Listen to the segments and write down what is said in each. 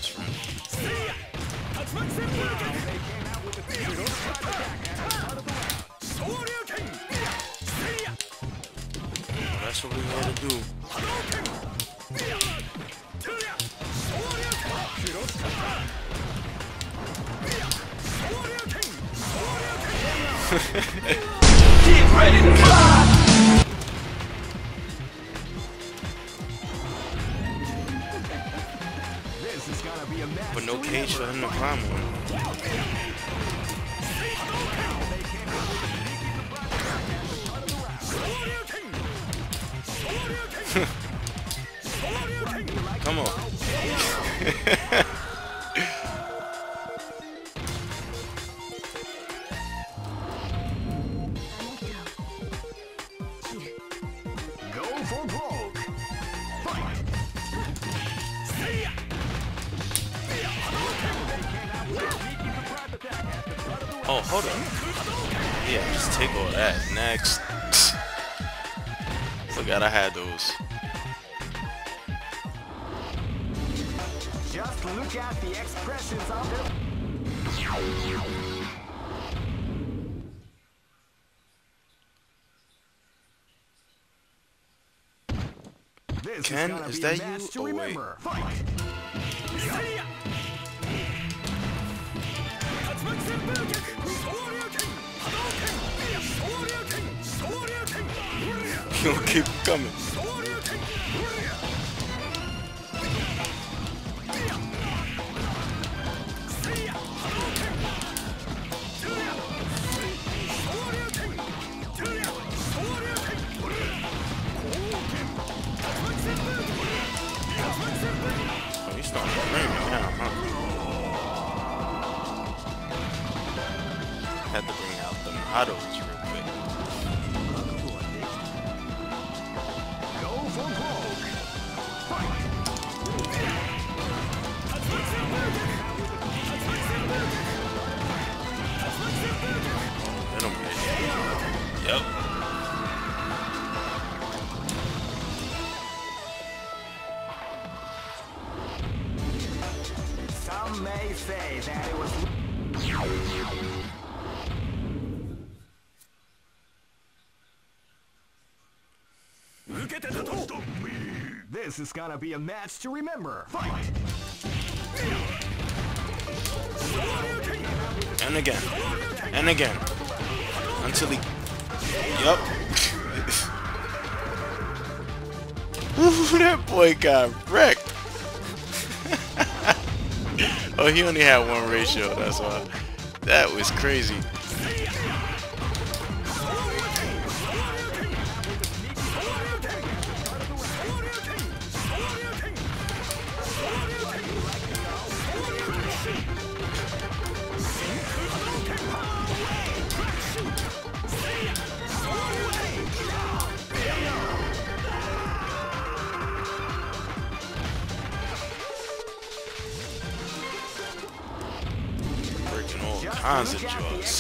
best friend. That's what we gotta do. Get ready to fly! But no cage for him to climb on. Come on. Oh, hold on. Yeah, just take all that. Next. Forgot I had those. Just look at the expressions of them. Ken, is that you? Oh, wait. He'll keep coming. Oh, he's starting to bring me now, huh? Had to bring out the mottos real quick. Let him get it. Yep. Some may say that it was. This is gonna be a match to remember. Fight! And again. And again. Until he... Yup. Ooh, that boy got wrecked. Oh, he only had one ratio, that's why. That was crazy. Breaking all kinds of jaws.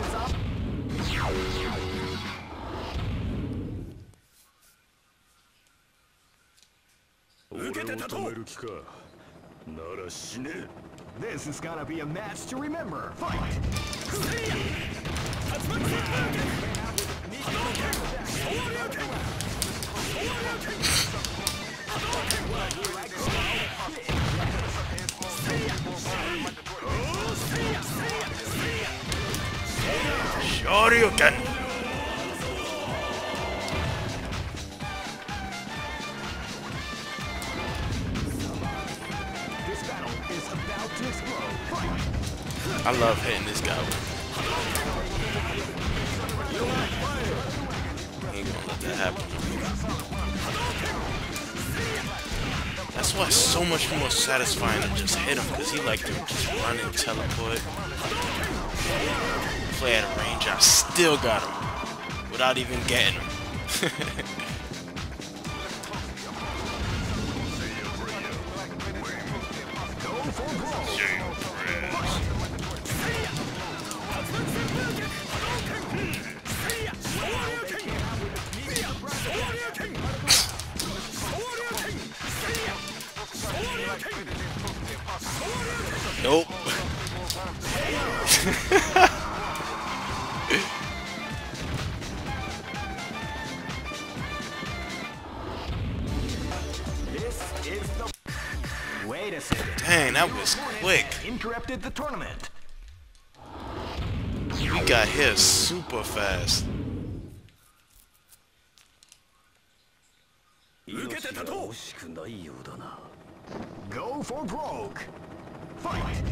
This is gonna be a match to remember. Fight! Shoryuken! I love hitting this guy. He ain't gonna let that happen. That's why it's so much more satisfying to just hit him, because he like to just run and teleport. Play at a range, I still got him without even getting him. Nope. This is the... Wait a second. Dang, that was quick. Interrupted the tournament. We got here super fast. Go for broke. Fight.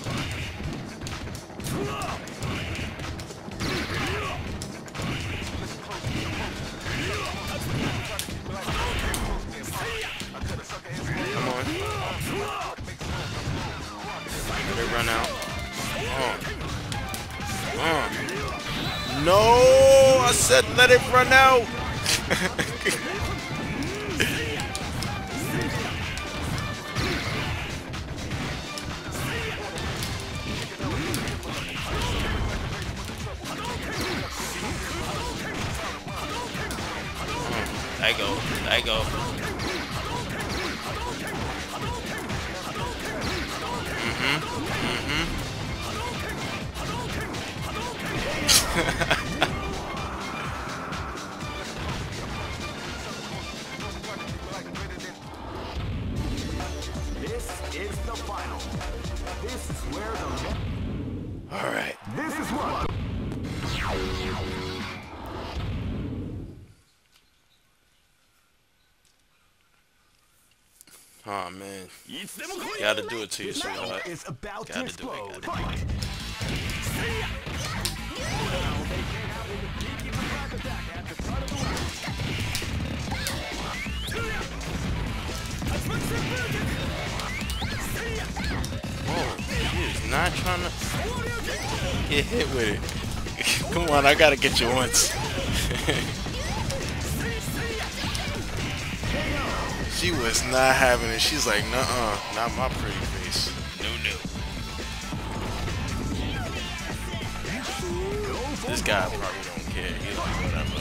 Come on. Let it run out. No! I said let it run out! There you go. There you go. This is the final. This is where the... Alright. This is what... Oh man. Gotta do it to you, sweetheart. Is about to Gotta do explode. it. Fight. Oh, he is not trying to get hit with it. Come on, I gotta get you once. She was not having it. She's like, nuh-uh, not my pretty face. No. This guy probably don't care. He's like, whatever.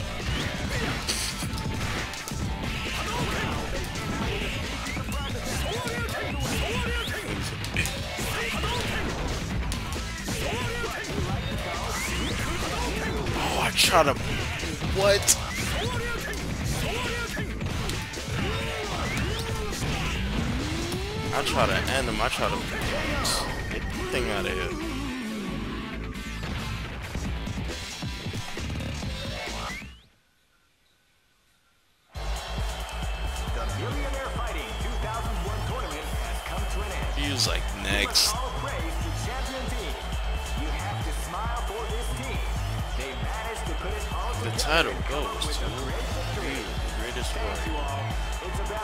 Oh, I try to... What? I try to end him. I try to get the thing out of here. The Millionaire Fighting 2001 tournament has come to an end. He was like, next. All praise the champion team. You have to smile for this team. They managed to put it all The together title goes with to a great victory. the greatest Thank you warrior. all. It's about